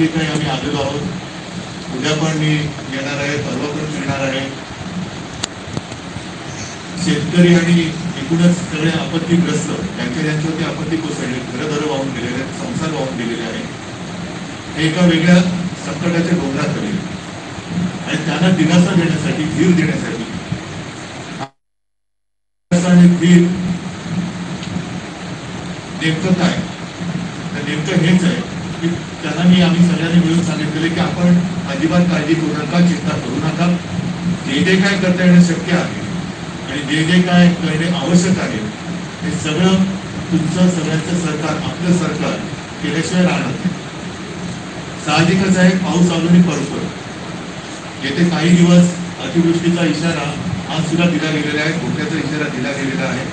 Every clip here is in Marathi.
जे काही आम्ही आलेलो आहोत, उद्या पण मी येणार आहे, परवा पण येणार आहे. शेतकरी आणि एकूणच सगळे आपत्तीग्रस्त ज्यांच्यावरती आपत्ती कोसळली, घरं वाहून गेलेले आहेत, संसार वाहून गेलेले आहे, हे एका वेगळ्या संकटाच्या डोंगराखाली आणि त्यांना दिलासा देण्यासाठी, धीर देण्यासाठी आणि धीर नेमकं काय, तर नेमकं हेच आहे की त्यांना आम्ही सगळ्यांनी मिळून सांगितलेले की आपण अजिबात काळजी करू नका, चिंता करू नका. जे काय करता येणं शक्य आहे आणि जे काय करणे आवश्यक आहे हे सगळं तुमचं सगळ्यांचं सरकार, आपलं सरकार केल्याशिवाय राहणार नाही. साहजिकच आहे, पाऊस अजूनही पडतोय. येथे काही दिवस अतिवृष्टीचा इशारा आज सुद्धा दिला गेलेला आहे, धोक्याचा इशारा दिला गेलेला आहे.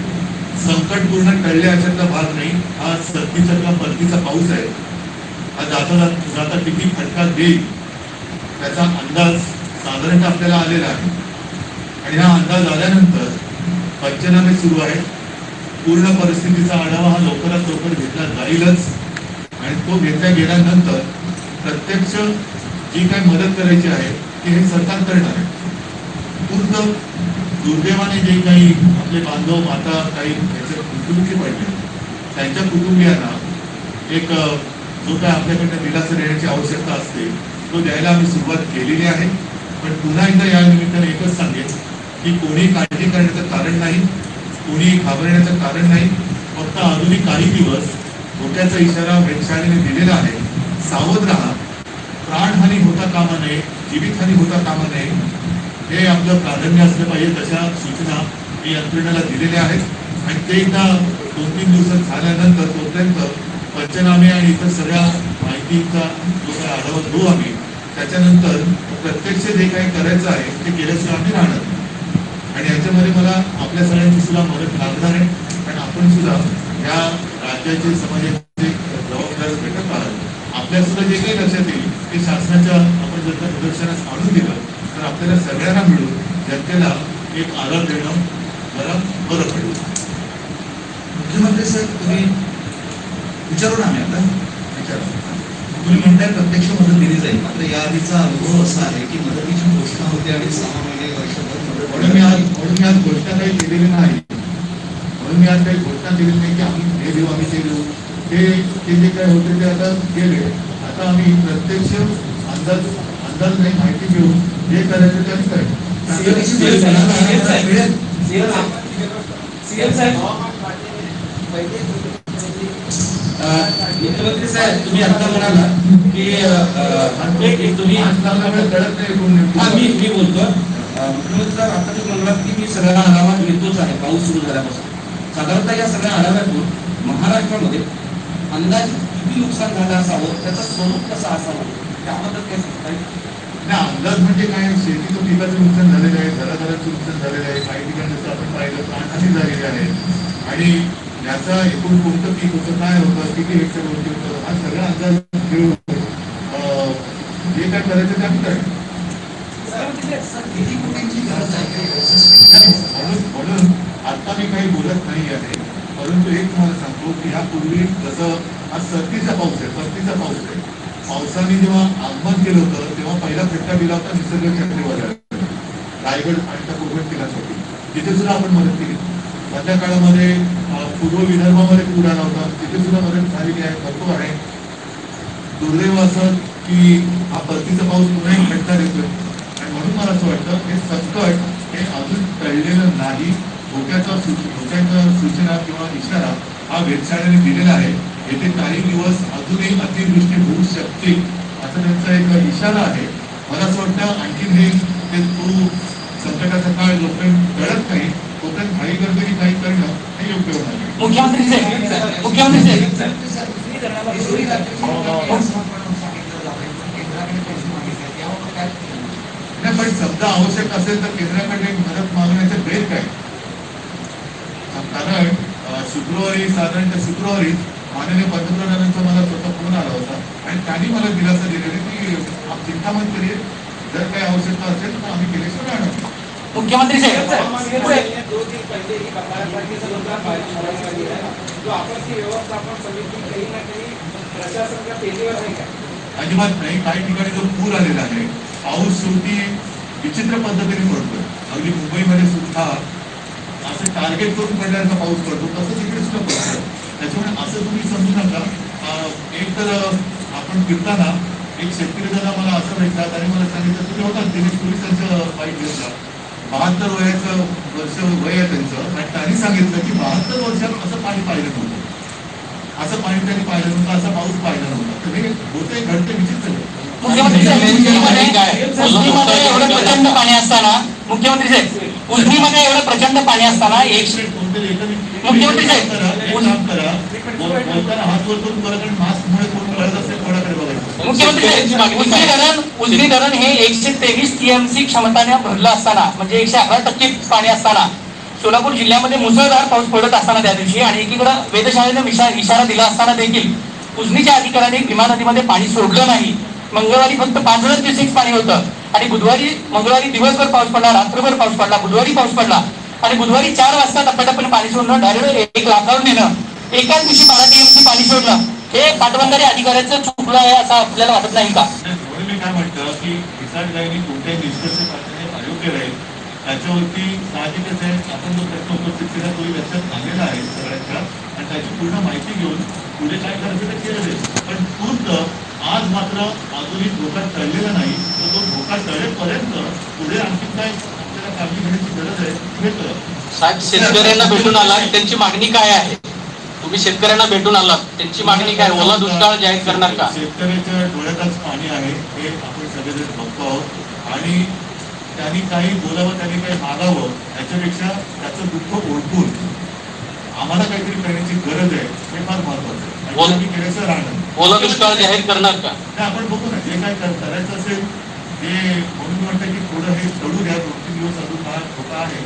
संकट पूर्ण टळले अशातला भाग नाही. हा सर्दीचा किंवा परतीचा पाऊस आहे. हा जाता जाता किती फटका देईल त्याचा अंदाज साधारणतः आपल्याला आलेला आहे आणि हा अंदाज आल्यानंतर पंचनामे सुरू आहेत. पूर्ण परिस्थितीचा आढावा हा लवकरात लवकर घेतला जाईलच आणि तो घेतल्या गेल्यानंतर प्रत्यक्ष जी काही मदत करायची आहे ती हे सरकार करणार आहे. पूर्ण दुर्दैवाने जे काही आपले बांधव, माता, काही याचे मृत्युमुखी पडले त्यांच्या कुटुंबियांना एक जो काय आपल्याकडनं दिलासा देण्याची आवश्यकता असते तो द्यायला आम्ही सुरुवात केलेली आहे. पण पुन्हा एकदा या निमित्ताने एकच सांगेन की कोणी काळजी करण्याचं कारण नाही, कोणी घाबरण्याचं कारण नाही. फक्त अजूनही काही दिवस धोक्याचा इशारा वेधशाळेने दिलेला आहे. सावध राहा, प्राणहानी होता कामा नये, जीवितहानी होता कामा नये, हे आपलं प्राधान्य असलं पाहिजे. तशा सूचना मी यंत्रणेला दिलेल्या आहेत आणि ते एकदा 2-3 दिवसात झाल्यानंतर तोपर्यंत पंचनामे आणि इतर सगळ्या माहितीचा जो काही आढावा घेऊ आम्ही, त्याच्यानंतर प्रत्यक्ष जे काही करायचं आहे ते केल्याशिवाय आम्ही राहणार. आणि याच्यामध्ये मला आपल्या सगळ्यांची सुद्धा मदत लागणार आहे. कारण आपण सुद्धा या राज्याचे, समाजाचे जबाबदार घटक आहात. आपल्या सुद्धा जे काही लक्षात येईल ते शासनाच्या आपण जर का निदर्शनास आणून दिलं तर आपल्याला सगळ्यांना मिळून जनतेला एक आधार देणं जरा बरं पडेल. मुख्यमंत्री साहेब, तुम्ही विचारू ना, आम्ही आता विचारू. तुम्ही म्हणताय प्रत्यक्ष मदत दिली जाईल, मात्र या आधीचा अनुभव असा आहे की मदतीची घोषणा होते आणि 6 महिने, वर्षभर मदत. म्हणून मी आज घोषणा काही केलेली नाही. म्हणून मी आज काही घोषणा केलेली नाही की आम्ही हे देऊ, आम्ही ते देऊ. ते जे काय होते ते आता गेले. आता आम्ही प्रत्यक्ष अंदाज नाही, माहिती घेऊन जे करायचं त्याच करायचं. मुख्यमंत्री साहेब, तुम्ही आता म्हणाला की तुम्ही कळत नाही. मी बोलतो मुख्यमंत्री साहेब, आता तुम्ही म्हणालात की मी सगळ्या आढावा घेतोच आहे पाऊस सुरू झाल्यापासून. साधारणतः या सगळ्या आढाव्यातून महाराष्ट्रामध्ये अंदाज किती नुकसान झालं असावं, त्याचं स्वरूप कसं असावं त्याबद्दल काय सांगता येईल? अंदाज म्हणजे काय, शेतीचं पिकाचं नुकसान झालेलं आहे, घराघराचं नुकसान झालेलं आहे, काही ठिकाणी जसं आपण पाहिलं प्राणहानी झालेली आहे आणि याचा एकूण कोणतं पीक होतं, काय होतं, किती हेक्टर होतं, हा सगळा अंदाज घेऊन जे काय करायचं ते आम्ही करायचं. म्हणून आता मी काही बोलत नाही आहे. परंतु एक तुम्हाला सांगतो की यापूर्वी जसं हा सर्दीचा पाऊस आहे, परतीचा पाऊस आहे, पावसाने जेव्हा आगमन केलं होतं तेव्हा पहिला फटका दिला होता निसर्ग चक्रीवादळाला, रायगड आणि त्या कोकण किल्ल्यासाठी. तिथे सुद्धा आपण मदत केली. मधल्या काळामध्ये पूर्व विदर्भामध्ये पूर आला होता, तिथे सुद्धा मदत झालेली आहे, भरपूर आहे. दुर्दैव असं की हा परतीचा पाऊस पुन्हा एक फटका देतोय आणि म्हणून मला असं वाटतं हे संकट हे अजून टळलेलं नाही. धोक्याचा सूचना किंवा इशारा हा वेधशाळेने दिलेला आहे. येथे काही दिवस अजूनही अतिवृष्टी होऊ शकते असा त्यांचा एक इशारा आहे. मला असं वाटतं आणखी हे संकटाचा काळ जोपर्यंत कळत नाही तोपर्यंत काही गडबडी काही करणं हे योग्य होणार नाही. पण समजा आवश्यक असेल तर केंद्राकडे मदत मागण्याचे बेल काय, कारण साधारणतः शुक्रवारी माननीय पंतप्रधानांचा मला स्वतः फोन आला होता आणि त्यांनी मला दिलासा दिलेला की आप चिंता मत करिए, जर काही आवश्यकता असेल तर आम्ही केल्याशिवाय राहणार. मुख्यमंत्री साहेब, जो आपत्ती व्यवस्थापन समिती कहीं ना कहीं प्रशासन का पेजेवर आहे का? अजिबात नाही. काही ठिकाणी जो पूर आलेला आहे, पाऊस शेवटी विचित्र पद्धतीने पडतोय. अगदी मुंबईमध्ये सुद्धा असं टार्गेट करून पडल्याचा पाऊस पडतो, तसंच इकडे सुद्धा पडतं. त्याच्यामुळे असं तुम्ही समजू नका. एक तर आपण फिरताना एक शेतकरी दादा मला असं भेटतात आणि मला सांगितलं, तुम्ही होता दिनेश पोलिसांचं बाईक घेतला, 72 वर्ष वय आहे त्यांचं, आणि त्यांनी सांगितलं की 72 वर्षात असं पाणी पाहिलं नव्हतं, असं पाणी त्यांनी पाहिलं नव्हतं, असा पाऊस पाहिला नव्हता. तर हे होते, घडते, विचित्र. मुख्यमंत्री एवढं प्रचंड पाणी असताना, मुख्यमंत्री साहेब उजनीमध्ये एवढं प्रचंड पाणी असताना मुख्यमंत्री साहेब काम करा, बोलताना हात वर करून बरं, कारण मास्कमुळे कोण कळत असेल कोणाकडे बघायचं. मुख्यमंत्री साहेब उजनी धरण हे 123 TMC क्षमताने भरलं असताना, म्हणजे 111% पाणी असताना, सोलापूर जिल्ह्यामध्ये मुसळधार पाऊस पडत असताना त्या दिवशी, आणि एकीकडे वेधशाळेने इशारा दिला असताना देखील उजनीच्या अधिकाऱ्यांनी भीमा नदीमध्ये पाणी सोडलं नाही. मंगळवारी फक्त 5 क्युसेक्स पाणी होतं, आणि मंगळवारी दिवसभर पाऊस पडला, रात्रभर पाऊस पडला, बुधवारी पाऊस पडला, आणि बुधवारी 4 वाजता टप्प्याटप्प्याने पाणी सोडणं, डायरेक्ट 1 लाखावर नेणं, एकाच दिवशी 12 TMC पाणी सोडणं, हे पाटबंधारे अधिकाऱ्याचं चुकलं आहे असं आपल्याला वाटत नाही का? मी काय म्हणतो की किसान कोणत्याही निष्कर्ष काढणे अयोग्य राहील. त्याच्यावरती साहजिकच आहे, आपण जो प्रश्न उपस्थित केला तोही लक्षात आलेला आहे सगळ्यांच्या, आणि त्याची पूर्ण माहिती घेऊन पुढे काय करायचं ते केलं जाईल. पण पूर्ण आज मात्र अजूनही धोका टळलेला नाही, तर तो धोका टळेपर्यंत पुढे आणखी काय आपल्याला काळजी घेण्याची गरज आहे हे कळत. साहेब शेतकऱ्यांना भेटून आला, त्यांची मागणी काय आहे? तुम्ही शेतकऱ्यांना भेटून आलात, त्यांची मागणी काय? ओला दुष्काळ जाहीर करणार का? शेतकऱ्याच्या डोळ्यातच पाणी आहे हे आपण सगळेजण बघतो आहोत, आणि त्यांनी काही बोलावं, त्यांनी काही मागावं, याच्यापेक्षा त्याचं दुःख ओळखून आम्हाला काहीतरी करण्याची गरज आहे हे फार महत्वाचं आहे. केल्याचं राहणं. ओला दुष्काळ जाहीर करणार का? नाही, आपण बघू ना, जे काय करायचं असेल ते. म्हणून म्हणतं की थोडं हे चढू द्या, 2-3 दिवस अजून हा धोका आहे.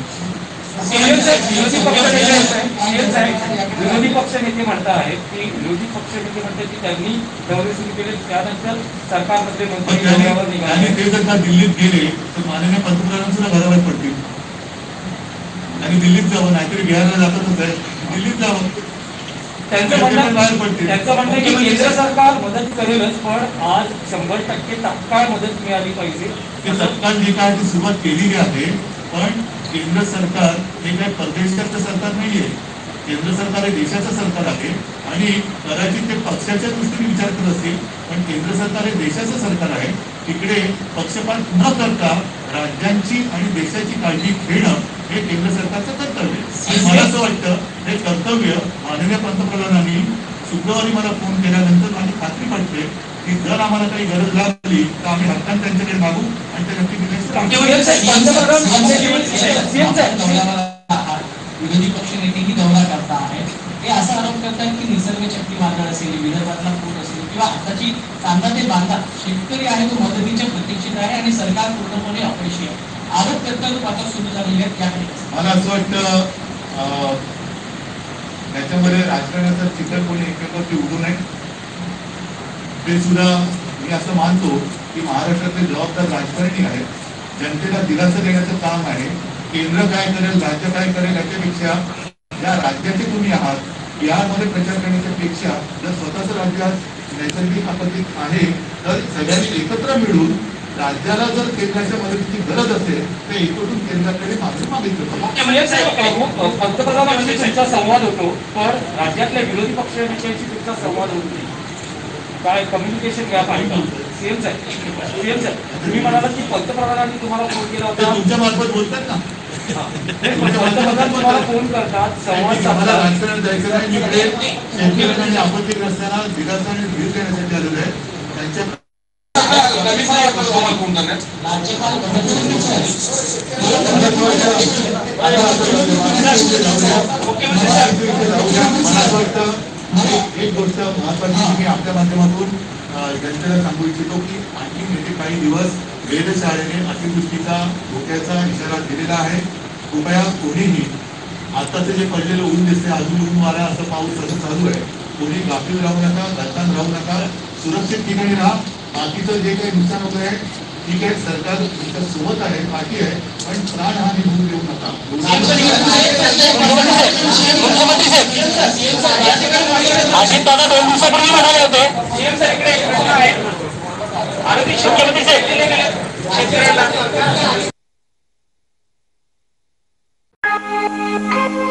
विरोधी पक्ष नेते म्हणत आहेत की त्यांनी दौरे सुरू केले, त्यानंतर सरकारमध्ये आणि ते जर का दिल्लीत गेले तर माननीय पंतप्रधान सुद्धा घराबाहेर पडतील. आणि दिल्लीत जावं, नाहीतरी बिहारला जातच आहे, दिल्लीत जावं. त्यांचं म्हणणं की केंद्र सरकार मदत करेलच, पण आज 100% तात्काळ मदत मिळाली पाहिजे. तत्काळ जे काय सुरुवात केलेली आहे, पण केंद्र सरकार हे काही परदेशाचं सरकार नाहीये. केंद्र सरकार हे देशाचं सरकार आहे, आणि कदाचित ते पक्षाच्या दृष्टीने विचार करत असतील, पण केंद्र सरकार हे देशाचं सरकार आहे. तिकडे पक्षपात न करता राज्यांची आणि देशाची काळजी घेणं हे केंद्र सरकारचं कर्तव्य आहे. मला असं वाटतं हे कर्तव्य माननीय पंतप्रधानांनी शुक्रवारी मला फोन केल्यानंतर माझी खात्री वाटते की जर आम्हाला काही गरज लागली तर आम्ही हक्काने त्यांच्याकडे मागू, आणि ते नक्की विरोधी पक्ष नेतेही दौरा करता आहेत. ते असा आरोप करतात की निसर्ग चक्रीवादळ असेल, विदर्भातला पूर असेल, किंवा आताची कांदा ते बांधा शेतकरी आहे तो मदतीच्या प्रतीक्षेत आहे, आणि सरकार पूर्णपणे अपयशी आहे. आरोप करताना आता सुरू झालेले आहेत. त्याकडे मला असं वाटतं त्याच्यामध्ये राजकारणाचं चित्र कोणी एकमेकांवरती उडू नये. ते सुद्धा मी असं मानतो की महाराष्ट्रातले जबाबदार राजकारणी आहेत. जनतेला दिलासा देण्याचं काम आहे. केंद्र काय करेल, राज्य काय करेल याच्यापेक्षा या राज्याचे तुम्ही आहात, बिहारमध्ये प्रचार करण्याच्या पेक्षा जर स्वतःचं राज्य नैसर्गिक आपत्तीत आहे तर सगळ्यांनी एकत्र मिळून राज्याला जर केंद्राच्या मदतीची गरज असेल तर एकूण केंद्राकडे मागणी मागितलं. पंतप्रधानांशी तुमचा संवाद होतो, पण राज्यातल्या विरोधी पक्ष नेत्यांशी तुमचा संवाद होत नाही. काय कम्युनिकेशन गॅप आहे? सीएम साहेब तुम्ही म्हणालात की पंतप्रधानांनी तुम्हाला फोन केला होता, तुमच्या मार्फत बोलतात ना, पंतप्रधान तुम्हाला फोन करतात, संवाद आम्हाला राजकारण जायचं नाही. इकडे शेतकऱ्यांना आणि आपत्तीग्रस्तांना दिलासा आणि धीर देण्यासाठी आलेलं आहे. त्यांच्या एक गोष्ट महत्वाची मी आपल्या माध्यमातून जनतेला सांगू इच्छितो की आणखी येथे काही दिवस वेधशाळेने अतिवृष्टीचा धोक्याचा इशारा दिलेला आहे. कृपया कोणीही आताचे जे पडलेलं ऊन दिसते, अजून ऊन वारा असं पाऊस असं चालू आहे, कोणी गाफील राहू नका, गलतान राहू नका, सुरक्षित ठिकाणी राहा. बाकीचं जे काही नुकसान होत आहे ठीक आहे, सरकार तुमच्या सोबत आहे, पाठी आहे, पण प्राणहानी होऊ देऊ नका. अजित दादा 2 दिवसापूर्वी म्हणाले होते मुख्यमंत्री साहेब